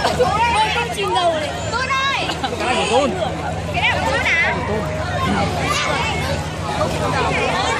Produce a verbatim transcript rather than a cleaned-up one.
Con chìm dầu này. Tôn ơi. Cái này của Tôn. Cái này của Tôn à? Tôn.